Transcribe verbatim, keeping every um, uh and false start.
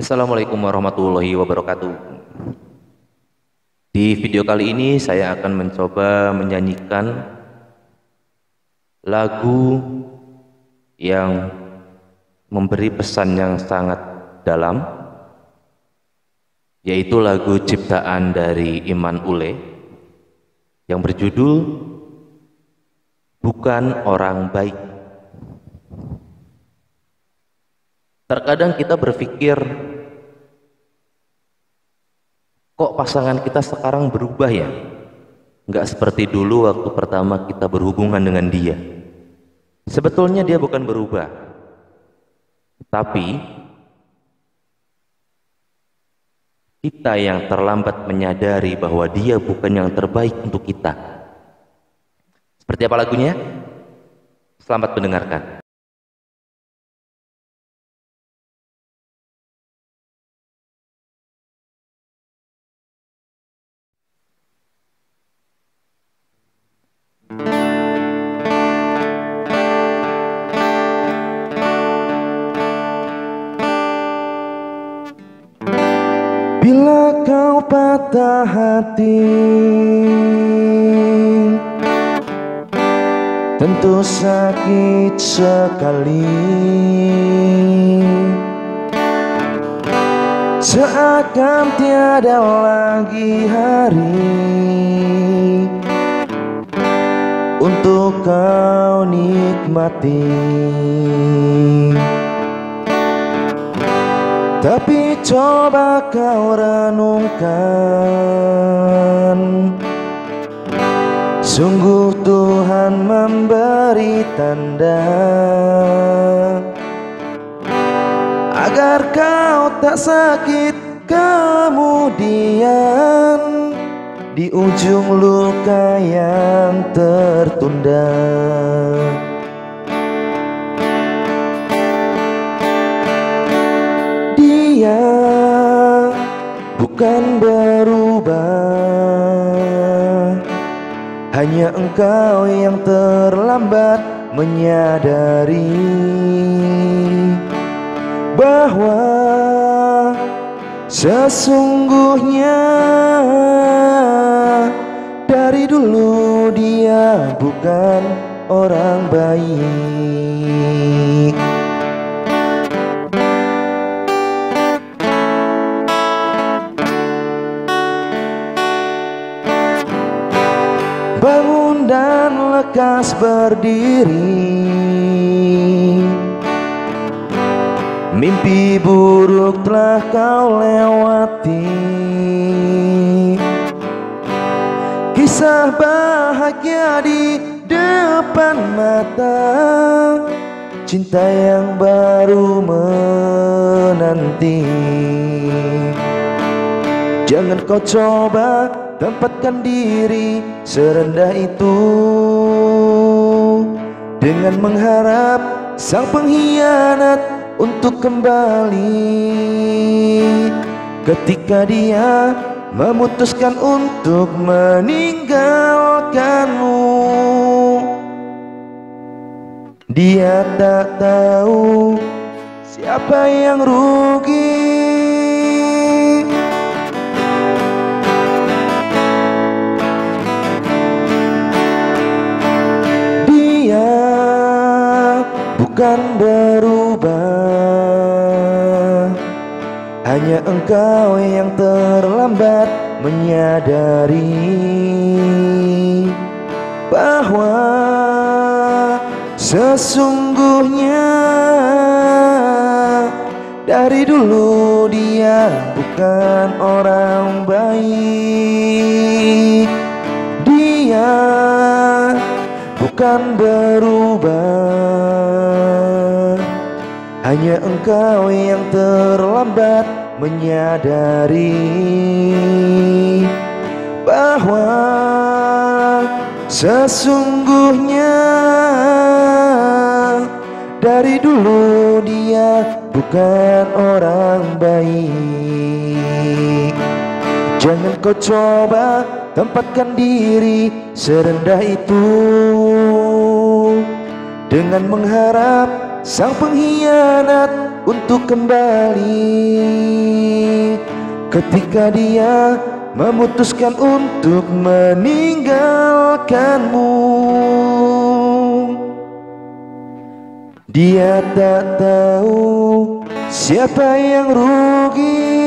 Assalamualaikum warahmatullahi wabarakatuh. Di video kali ini saya akan mencoba menyanyikan lagu yang memberi pesan yang sangat dalam, yaitu lagu ciptaan dari Iman Ule yang berjudul Bukan Orang Baik. Terkadang kita berpikir, kok pasangan kita sekarang berubah ya? Nggak seperti dulu waktu pertama kita berhubungan dengan dia. Sebetulnya dia bukan berubah, tapi kita yang terlambat menyadari bahwa dia bukan yang terbaik untuk kita. Seperti apa lagunya? Selamat mendengarkan. Bila kau patah hati, tentu sakit sekali. Seakan tiada lagi hari untuk kau nikmati. Tapi coba kau renungkan, sungguh Tuhan memberi tanda agar kau tak sakit kemudian di ujung luka yang tertunda. Dia bukan berubah, hanya engkau yang terlambat menyadari bahwa sesungguhnya dari dulu dia bukan orang baik. Bangun dan lekas berdiri, mimpi buruk telah kau lewati. Kisah bahagia di depan mata, cinta yang baru menanti. Jangan kau coba tempatkan diri serendah itu dengan mengharap sang pengkhianat untuk kembali. Ketika dia memutuskan untuk meninggalkanmu, dia tak tahu siapa yang rugi. Bukan berubah, hanya engkau yang terlambat menyadari bahwa sesungguhnya dari dulu dia bukan orang baik. Dia bukan berubah, hanya engkau yang terlambat menyadari bahwa sesungguhnya dari dulu dia bukan orang baik. Jangan kau coba tempatkan diri serendah itu dengan mengharap sang pengkhianat untuk kembali. Ketika dia memutuskan untuk meninggalkanmu, dia tak tahu siapa yang rugi